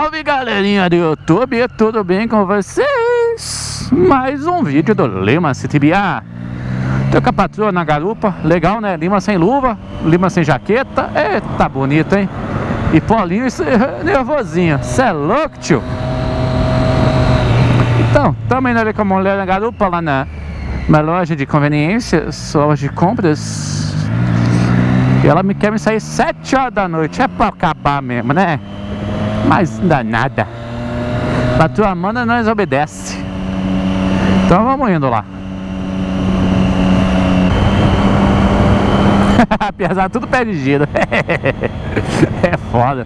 Salve galerinha do YouTube, tudo bem com vocês? Mais um vídeo do Lima CTBA. Tô com a patroa na garupa, legal né? Lima sem luva, Lima sem jaqueta, tá bonito hein? E Paulinho nervosinho, cê é louco tio? Então, também ali com a mulher na garupa lá na loja de conveniência, loja de compras. E ela quer me sair 7 horas da noite, é pra acabar mesmo né? Mas não dá nada. Patroa manda, nós obedece. Então vamos indo lá. Apesar tudo pé de giro. É foda.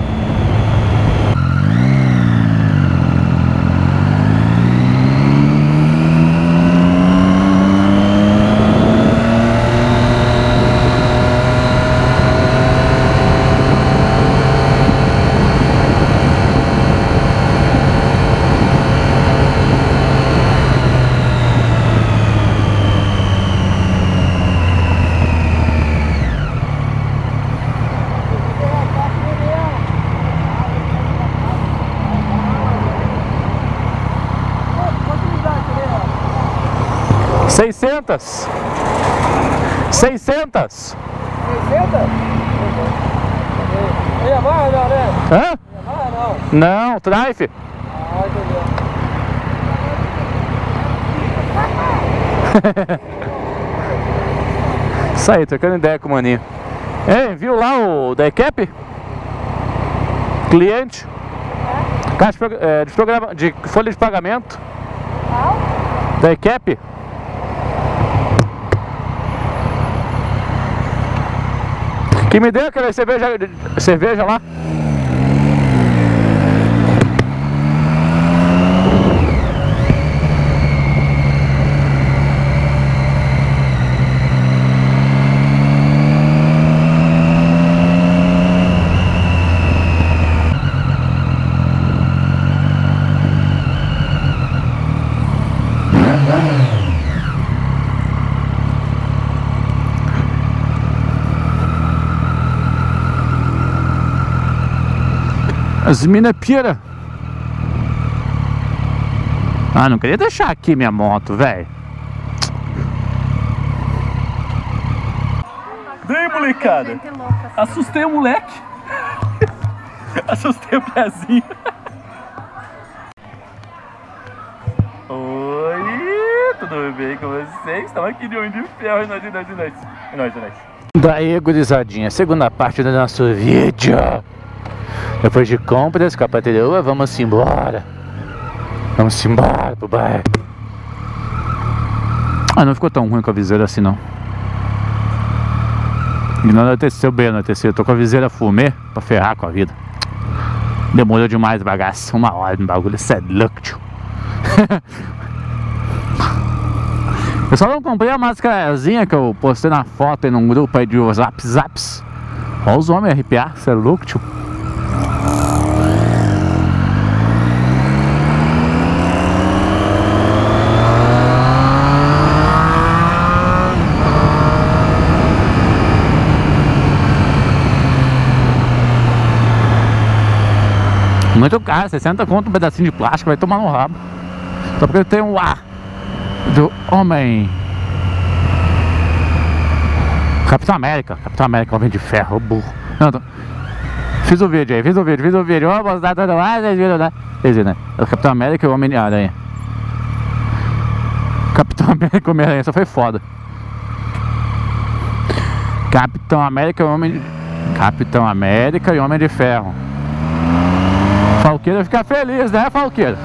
Seiscentas. 600? Meia barra não, né? Hã? Meia barra não. Não, Trife. Isso aí, trocando ideia com o maninho. Ei, viu lá o da ECAP? Cliente. Caixa de folha de pagamento. Da ECAP. Que me deu aquela cerveja lá. As mina pira. Ah, não queria deixar aqui minha moto, velho. Daí, molecada. Assustei o moleque. Assustei o piazinho. Oi, tudo bem com vocês? Estamos aqui de Homem de Ferro e nós. Daí, gurizadinha, segunda parte do nosso vídeo. Depois de compras com a patroa, vamos embora. Vamos embora pro bairro. Ah, não ficou tão ruim com a viseira assim não. E não anoiteceu bem, anoiteceu. Eu tô com a viseira fumê pra ferrar com a vida. Demorou demais o bagaço. 1 hora no bagulho, cê é louco, tio. Eu só não comprei a máscarazinha que eu postei na foto aí num grupo aí de zaps. Olha os homens arrepiar, cê é louco, tio. Muito caro, 60 conto um pedacinho de plástico, vai tomar no rabo. Só porque tem um ar do homem. Capitão América, Homem de Ferro, burro. Não, fiz o vídeo aí, Ó, vou dar tudo lá, vocês viram, né? É o Capitão América e o Homem-Aranha. Capitão América e o Homem-Aranha, só foi foda. Capitão América e Homem de Ferro. Falqueira vai ficar feliz, né, Falqueira?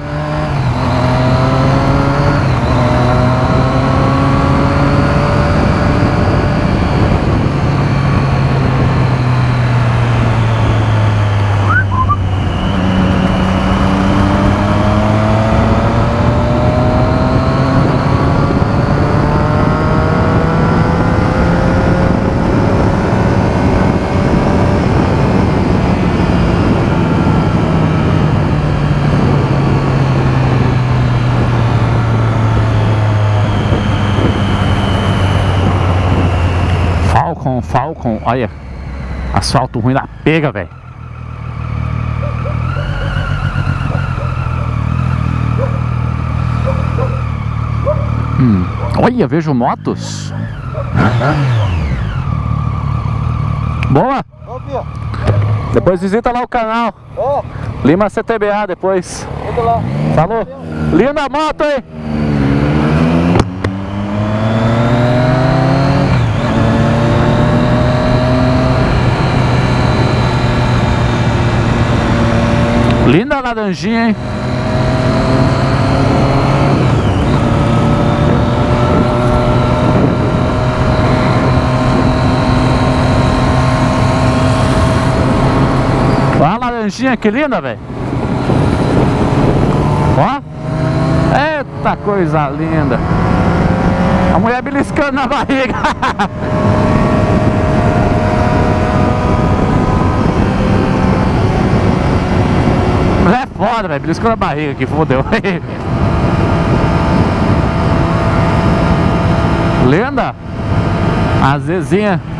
Falcon, olha. Asfalto ruim da pega, velho. Olha, vejo motos. Boa! Ô, Pia. Depois visita lá o canal Ó, Lima CTBA depois. entra lá. Falou? Linda moto, hein? Linda laranjinha, hein? Olha a laranjinha, que linda, velho. Ó. Eita, coisa linda. A mulher beliscando na barriga. É foda, velho. Beliscou na barriga aqui, fodeu. Linda. A Zezinha.